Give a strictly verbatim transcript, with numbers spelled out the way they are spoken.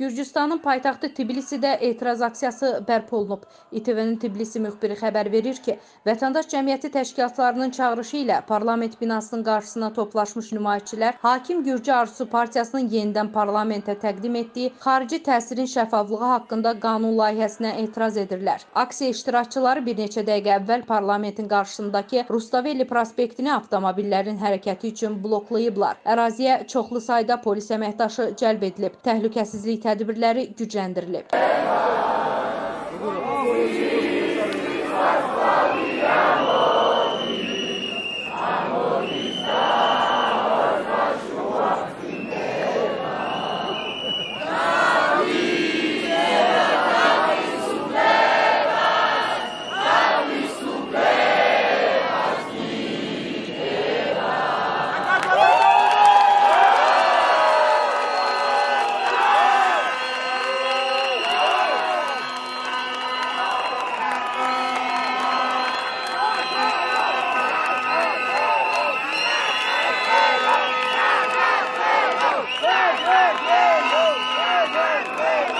Gürcüstanın paytaxtı Tbilisidə etiraz aksiyası bərpa olunub. İ T V-nin Tbilisi müxbiri xəbər verir ki, vətəndaş cəmiyyəti təşkilatlarının çağırışı ilə parlament binasının qarşısına toplaşmış nümayişçilər Hakim Gürcü Arzusu Partiyasının yenidən parlamentə təqdim etdiyi xarici təsirin şəffaflığı haqqında qanun layihəsinə etiraz edirlər. Aksiya iştirakçıları bir neçə dəqiqə əvvəl parlamentin qarşısındakı Rustavelli prospektini avtomobillərin hərəkəti üçün bloklayıblar. Əraziyə çoxlu sayda polis əməkdaşı cəlb edilib. Təhlükəsizlik tədbirləri gücləndirilib.